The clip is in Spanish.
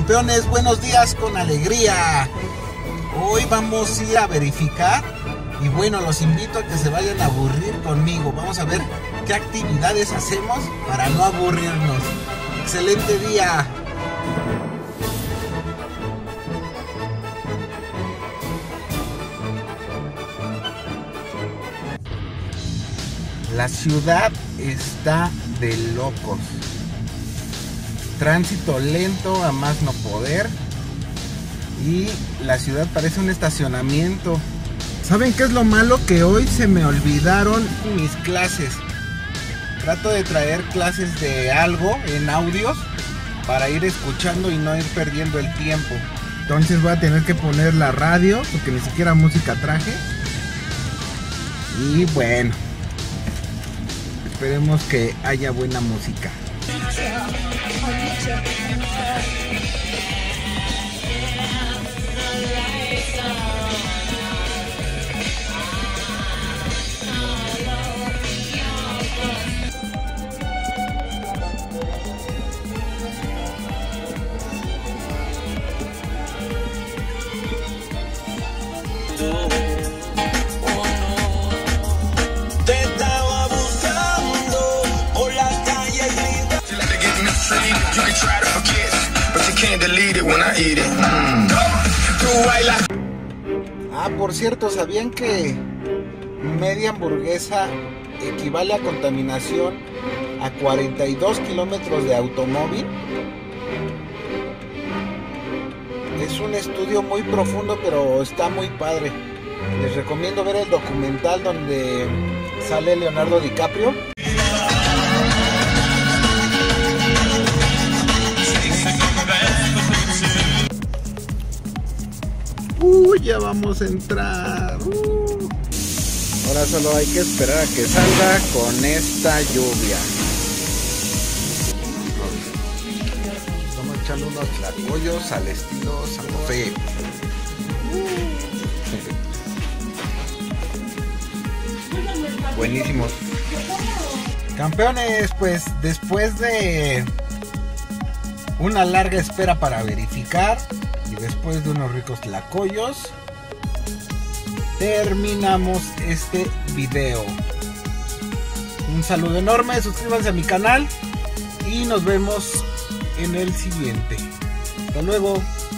Campeones, buenos días con alegría. Hoy vamos a ir a verificar y bueno, los invito a que se vayan a aburrir conmigo. Vamos a ver qué actividades hacemos para no aburrirnos. Excelente día. La ciudad está de locos. Tránsito lento a más no poder. Y la ciudad parece un estacionamiento. ¿Saben qué es lo malo? Que hoy se me olvidaron mis clases. Trato de traer clases de algo en audios para ir escuchando y no ir perdiendo el tiempo. Entonces voy a tener que poner la radio porque ni siquiera música traje. Y bueno, esperemos que haya buena música. Por cierto, ¿sabían que media hamburguesa equivale a contaminación a 42 kilómetros de automóvil? Es un estudio muy profundo, pero está muy padre. Les recomiendo ver el documental donde sale Leonardo DiCaprio. Ya vamos a entrar. Ahora solo hay que esperar a que salga con esta lluvia. Vamos a echarle unos tlacoyos al estilo Santa Fe. Buenísimos. Campeones, pues después de una larga espera para verificar y después de unos ricos tlacoyos, terminamos este video. Un saludo enorme, suscríbanse a mi canal y nos vemos en el siguiente. Hasta luego.